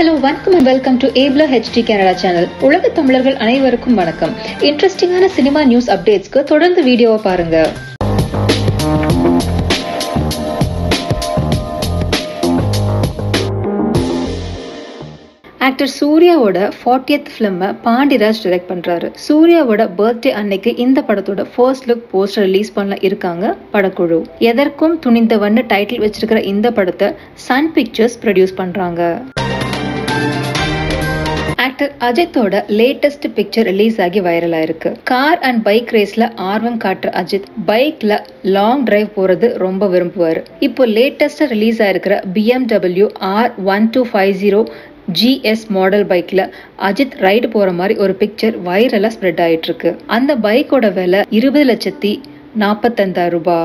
Hello வணக்கம் and welcome to ஏப்லா HD Canada channel. உலக தமிழர்கள் அனைவருக்கும் வணக்கம். இன்ட்ரெஸ்டிங்கான சினிமா நியூஸ் அப்டேட்ஸ்க்கு தொடர்ந்து வீடியோவை பாருங்க. ஆக்டர் சூர்யாவோட 40th ஃபிலிம் பாண்டிராஜ் டைரக்ட் பண்றாரு. சூர்யாவோட பர்த்டே அன்னைக்கு இந்த படத்தோட ஃபர்ஸ்ட் லுக் போஸ்டர் ரிலீஸ் பண்ண இருக்காங்க படக்குழு. எதற்கும் துணிந்தவன்னு டைட்டில் வச்சிருக்கிற இந்த படத்தை சன் பிக்சர்ஸ் ப்ரொடியூஸ் பண்றாங்க. ஆக்டர் அஜித்தோட லேட்டஸ்ட் பிக்சர் ரிலீஸ் ஆகி வைரல் ஆயிருக்கு. கார் அண்ட் பைக் ரேஸ்ல ஆர்வம் காட்டுற அஜித் பைக்ல லாங் டிரைவ் போறது ரொம்ப விரும்புவாரு. இப்போ லேட்டஸ்டா ரிலீஸ் ஆயிருக்கிற BMW R1250 GS மாடல் பைக்ல அஜித் ரைடு போற மாதிரி ஒரு பிக்சர் வைரலா ஸ்ப்ரெட் ஆயிட்டு இருக்கு. அந்த பைக்கோட விலை 20,45,000 ரூபாய்.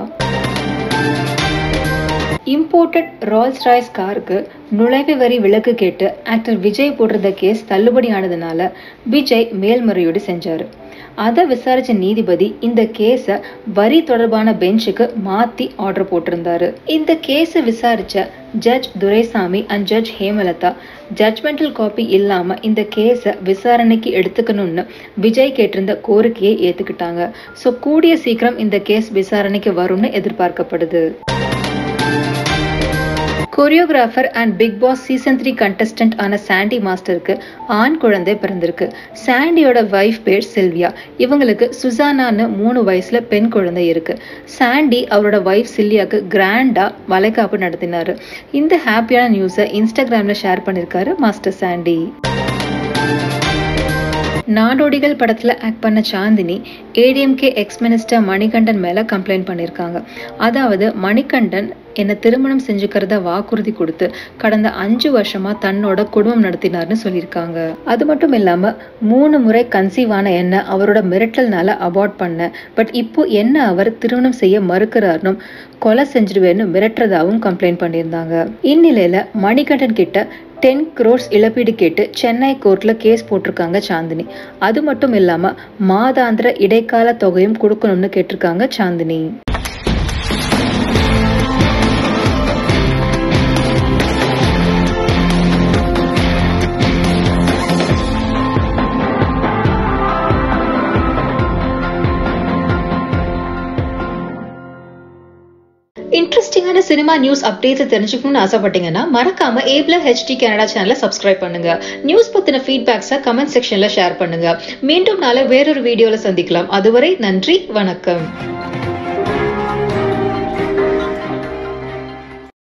இம்போர்ட்டட் ரால்ஸ் ராய்ஸ் காருக்கு நுழைவு வரி விலக்கு கேட்டு ஆக்டர் விஜய் போடுறத கேஸ் தள்ளுபடி ஆனதுனால விஜய் மேல்முறையீடு செஞ்சாரு. அதை விசாரிச்ச நீதிபதி இந்த கேஸ வரி தொடர்பான பெஞ்சுக்கு மாத்தி ஆர்டர் போட்டிருந்தாரு. இந்த கேஸை விசாரிச்ச judge Duraisamy and judge Hemalatha ஜட்ஜ்மெண்டல் காப்பி இல்லாம இந்த கேஸ விசாரணைக்கு எடுத்துக்கணும்னு விஜய் கேட்டிருந்த கோரிக்கையை ஏத்துக்கிட்டாங்க. சோ கூடிய சீக்கிரம் இந்த கேஸ் விசாரணைக்கு வரும்னு எதிர்பார்க்கப்படுது. Choreographer and Big Boss season 3 contestant ஆன சாண்டி மாஸ்டருக்கு ஆண் குழந்தை பிறந்திருக்கு. சாண்டியோட வைஃப் பேர் சில்வியா. இவங்களுக்கு சுசானான்னு 3 வயசுல பெண் குழந்தை இருக்கு. சாண்டி அவரோட வைஃப் சில்வியாக்கு கிராண்டா வளைகாப்பு நடத்தினாரு. இந்த ஹாப்பியான நியூஸை இன்ஸ்டாகிராம்ல ஷேர் பண்ணிருக்காரு மாஸ்டர் சாண்டி. நாடோடிகள் படத்துல ஆக்ட் பண்ண Chandini ADMK ex minister Manikandan மேல கம்ப்ளைண்ட் பண்ணிருக்காங்க. அதாவது மணிகண்டன் என்ன திருமணம் செஞ்சுக்கிறத வாக்குறுதி கொடுத்து கடந்த 5 வருஷமா தன்னோட குடும்பம் நடத்தினார்னு சொல்லியிருக்காங்க. அது மட்டும் இல்லாம 3 முறை கன்சீவ் ஆன என்ன அவரோட மிரட்டல்னால அபார்ட் பண்ண, பட் இப்போ என்ன அவர் திருமணம் செய்ய மறுக்கிறார்னு கொலை செஞ்சிருவேன்னு மிரட்டுறதாவும் கம்ப்ளைண்ட் பண்ணியிருந்தாங்க. இந்நிலையில மணிகண்டன் கிட்ட 10 crores இழப்பீடு கேட்டு சென்னை கோர்ட்ல கேஸ் போட்டிருக்காங்க சாந்தினி. அது மட்டும் இல்லாம மாதாந்திர இடைக்கால தொகையும் கொடுக்கணும்னு கேட்டிருக்காங்க சாந்தினி. இன்ட்ரெஸ்டிங்கான சினிமா நியூஸ் அப்டேட்ஸ் தெரிஞ்சுக்கணும்னு ஆசைப்பட்டீங்கன்னா மறக்காம ஏப்லா ஹெச்டி கனடா சேனலை சப்ஸ்கிரைப் பண்ணுங்க. நியூஸ் பத்தின ஃபீட்பேக்ஸை கமெண்ட் செக்ஷன்ல ஷேர் பண்ணுங்க. மீண்டும் நாளை வேறொரு வீடியோல சந்திக்கலாம். அதுவரை நன்றி, வணக்கம்.